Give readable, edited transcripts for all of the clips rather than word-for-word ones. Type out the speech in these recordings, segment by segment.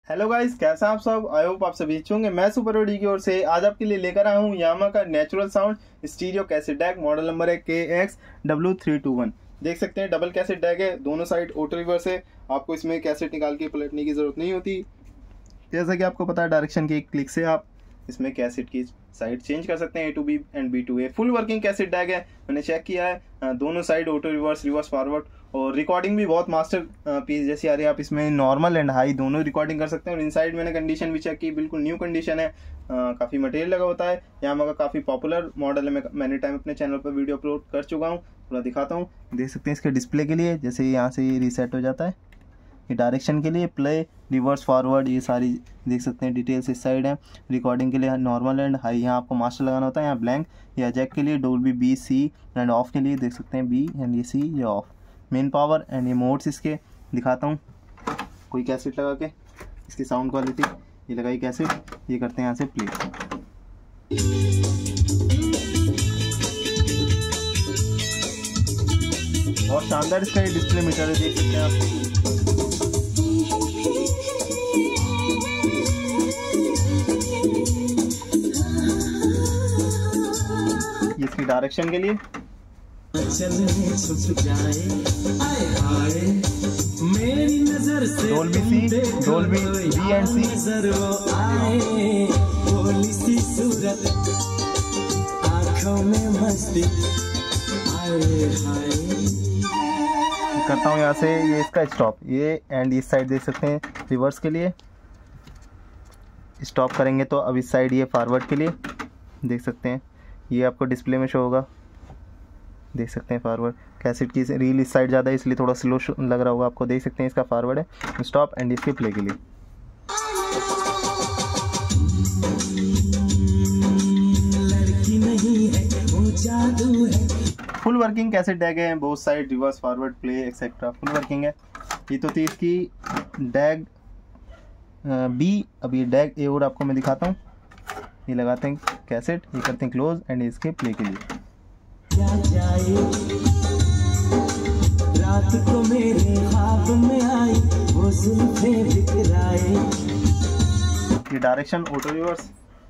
Hello guys, कैसा आप सब? आई होप आप सभी अच्छे होंगे। मैं सुपर ओडी की ओर से आज आपके लिए लेकर आया हूँ यामा का natural sound stereo cassette deck. Model number है KXW321। देख सकते हैं डबल कैसेट डैक है, दोनों साइड ऑटो रिवर्स है। आपको इसमें कैसेट निकाल के पलटने की जरूरत नहीं होती। जैसा कि आपको पता है, डायरेक्शन के एक क्लिक से आप इसमें कैसेट की साइड चेंज कर सकते हैं, A to B and B to A। Full working cassette deck है, मैंने चेक किया है। दोनों side auto reverse, reverse forward, और रिकॉर्डिंग भी बहुत मास्टर पीस जैसी आ रही है। आप इसमें नॉर्मल एंड हाई दोनों रिकॉर्डिंग कर सकते हैं। और इनसाइड मैंने कंडीशन भी चेक की, बिल्कुल न्यू कंडीशन है। काफ़ी मटेरियल लगा होता है। यामा का काफ़ी पॉपुलर मॉडल है। मैंने टाइम अपने चैनल पर वीडियो अपलोड कर चुका हूँ, थोड़ा दिखाता हूँ। देख सकते हैं इसके डिस्प्ले के लिए जैसे यहाँ से ये रीसेट हो जाता है। ये डायरेक्शन के लिए प्ले, रिवर्स, फॉरवर्ड, ये सारी देख सकते हैं डिटेल्स इस साइड है। रिकॉर्डिंग के लिए नॉर्मल एंड हाई, यहाँ आपको मास्टर लगाना होता है। यहाँ ब्लैंक या जैक के लिए Dolby B, C and off के लिए देख सकते हैं B एंड ये C, ये ऑफ। मेन पावर एंड ये मोड्स इसके दिखाता हूँ। कोई कैसेट लगा के इसकी साउंड क्वालिटी, ये लगाई कैसेट, ये करते हैं यहाँ से प्ले। बहुत शानदार इसका ये डिस्प्ले मीटर है, देख सकते हैं आप। इसकी डायरेक्शन के लिए Dolby C, Dolby B and C। करता हूँ यहाँ से ये इसका स्टॉप, ये एंड इस साइड देख सकते हैं रिवर्स के लिए। स्टॉप करेंगे तो अब इस साइड ये फॉरवर्ड के लिए देख सकते हैं, ये आपको डिस्प्ले में शो होगा। देख सकते हैं फॉरवर्ड कैसेट की रील इस साइड ज़्यादा है इसलिए थोड़ा स्लो लग रहा होगा आपको। देख सकते हैं इसका फॉरवर्ड है, स्टॉप एंड इसके प्ले के लिए। लड़की नहीं है वो जादू है। फुल वर्किंग कैसेट डैग है, both side reverse, forward, play etcetera full working है। ये तो थी इसकी डैग B। अब ये डैग A और आपको मैं दिखाता हूँ। ये लगाते हैं कैसेट, ये करते हैं क्लोज एंड इसके प्ले के लिए। रात को मेरे ख्वाब में आई वो जुल्फें बिखराए। ये डायरेक्शन ऑटो रिवर्स,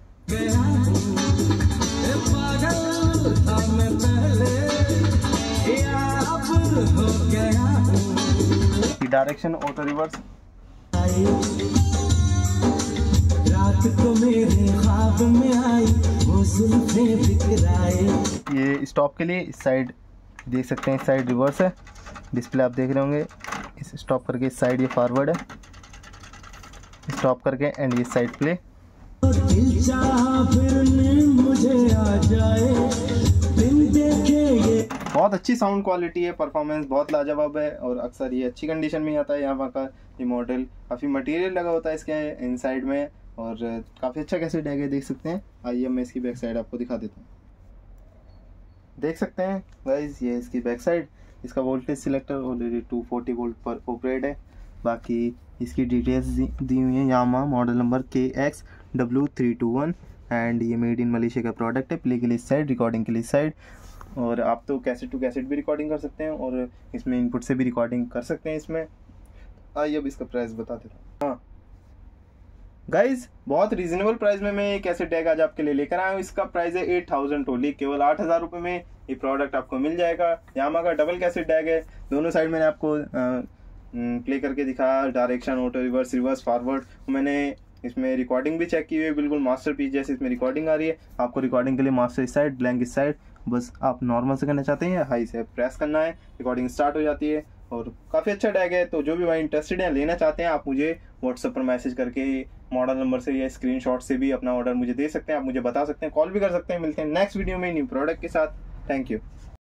ये डायरेक्शन ऑटो रिवर्स। रात को मेरे ख्वाब में आई वो जुल्फें बिखराए। ये स्टॉप के लिए इस साइड देख सकते हैं, इस साइड रिवर्स है। डिस्प्ले आप देख रहे होंगे, इस स्टॉप करके इस साइड ये फॉरवर्ड है, स्टॉप करके एंड ये साइड प्ले। दिल चाहा फिर मुझे आ जाए, दिन देखे ये। बहुत अच्छी साउंड क्वालिटी है, परफॉर्मेंस बहुत लाजवाब है और अक्सर ये अच्छी कंडीशन में आता है। यहाँ का ये मॉडल काफ़ी मटेरियल लगा होता है इसके इनसाइड में और काफ़ी अच्छा कैसे डैग है, देख सकते हैं। आइए मैं इसकी बैक साइड आपको दिखा देता हूँ। देख सकते हैं गाइस, ये इसकी बैक साइड। इसका वोल्टेज सिलेक्टर ऑलरेडी 240 वोल्ट पर ऑपरेट है। बाकी इसकी डिटेल्स दी हुई है। Yamaha model number KXW321 and ये मेड इन मलेशिया का प्रोडक्ट है। प्ले के लिए साइड, रिकॉर्डिंग के लिए साइड, और आप तो कैसेट टू कैसेट भी रिकॉर्डिंग कर सकते हैं और इसमें इनपुट से भी रिकॉर्डिंग कर सकते हैं इसमें। आइए अब इसका प्राइस बता देता हूँ। हाँ गाइज, बहुत रीजनेबल प्राइस में मैं ये कैसेट डैग आज आपके लिए लेकर आया हूँ। इसका प्राइस है 8000 ओनली, केवल 8000 रुपये में ये प्रोडक्ट आपको मिल जाएगा। यामा का डबल कैसेट डैग है, दोनों साइड मैंने आपको प्ले करके दिखाया, direction, auto reverse, reverse, forward. मैंने इसमें रिकॉर्डिंग भी चेक की हुई है, बिल्कुल मास्टर पीस जैसे इसमें रिकॉर्डिंग आ रही है। आपको रिकॉर्डिंग के लिए मास्टर इस साइड, ब्लैंक इस साइड, बस आप नॉर्मल से करना चाहते हैं या हाई से प्रेस करना है, रिकॉर्डिंग स्टार्ट हो जाती है। और काफ़ी अच्छा डैग है, तो जो भी भाई इंटरेस्टेड है, लेना चाहते हैं, आप मुझे व्हाट्सएप पर मैसेज करके मॉडल नंबर से या स्क्रीनशॉट से भी अपना ऑर्डर मुझे दे सकते हैं। आप मुझे बता सकते हैं, कॉल भी कर सकते हैं। मिलते हैं नेक्स्ट वीडियो में न्यू प्रोडक्ट के साथ। Thank you.